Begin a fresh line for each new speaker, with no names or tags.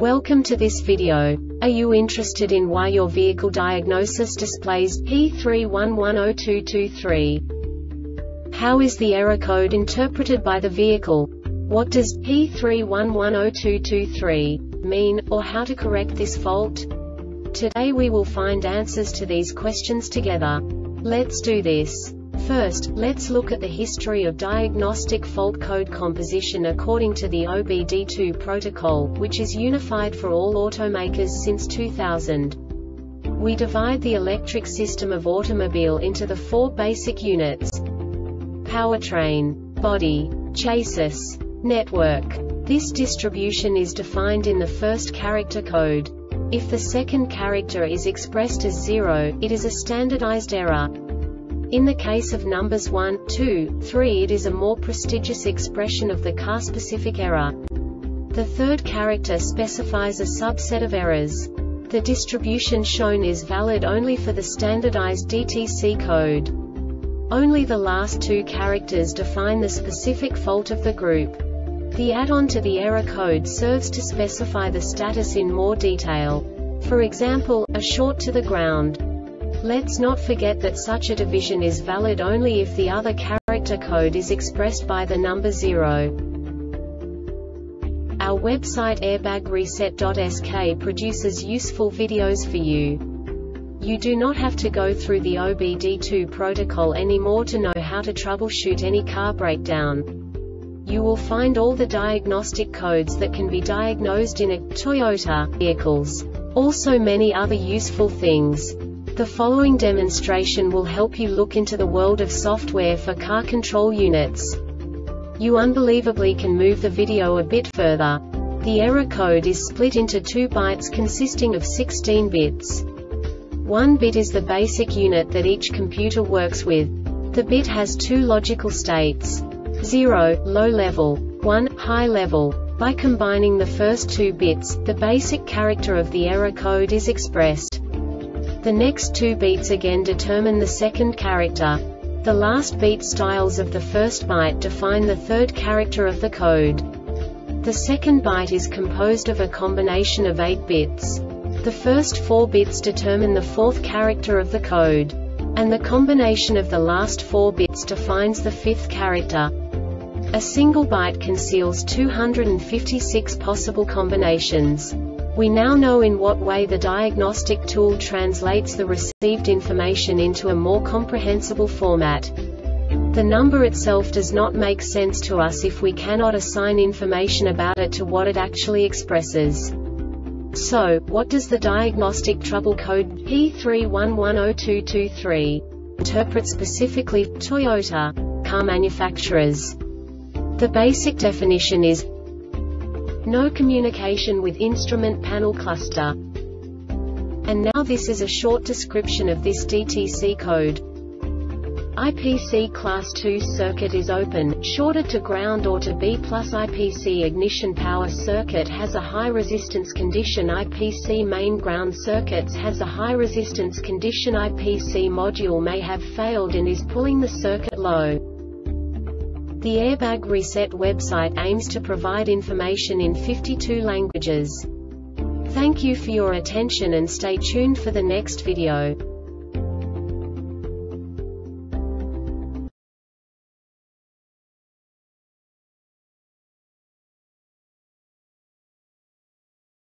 Welcome to this video. Are you interested in why your vehicle diagnosis displays P31102223? How is the error code interpreted by the vehicle? What does P31102223 mean, or how to correct this fault? Today we will find answers to these questions together. Let's do this. First, let's look at the history of diagnostic fault code composition according to the OBD2 protocol, which is unified for all automakers since 2000. We divide the electric system of automobile into the four basic units: powertrain, body, chassis, network. This distribution is defined in the first character code. If the second character is expressed as 0, it is a standardized error. In the case of numbers 1, 2, 3, it is a more prestigious expression of the car-specific error. The third character specifies a subset of errors. The distribution shown is valid only for the standardized DTC code. Only the last two characters define the specific fault of the group. The add-on to the error code serves to specify the status in more detail. For example, a short to the ground. Let's not forget that such a division is valid only if the other character code is expressed by the number 0. Our website airbagreset.sk produces useful videos for you. You do not have to go through the OBD2 protocol anymore to know how to troubleshoot any car breakdown. You will find all the diagnostic codes that can be diagnosed in a Toyota vehicles. Also many other useful things. The following demonstration will help you look into the world of software for car control units. You unbelievably can move the video a bit further. The error code is split into 2 bytes consisting of 16 bits. 1 bit is the basic unit that each computer works with. The bit has 2 logical states: 0, low level, 1, high level. By combining the first 2 bits, the basic character of the error code is expressed. The next 2 beats again determine the second character. The last beat styles of the first byte define the third character of the code. The second byte is composed of a combination of 8 bits. The first 4 bits determine the fourth character of the code. And the combination of the last 4 bits defines the fifth character. A single byte conceals 256 possible combinations. We now know in what way the diagnostic tool translates the received information into a more comprehensible format. The number itself does not make sense to us if we cannot assign information about it to what it actually expresses. So, what does the diagnostic trouble code P31102223 interpret specifically for Toyota car manufacturers? The basic definition is no communication with instrument panel cluster. And now this is a short description of this DTC code. IPC class 2 circuit is open, shorted to ground or to B+. IPC ignition power circuit has a high resistance condition. IPC main ground circuits has a high resistance condition. IPC module may have failed and is pulling the circuit low. The Airbag Reset website aims to provide information in 52 languages. Thank you for your attention and stay tuned for the next video.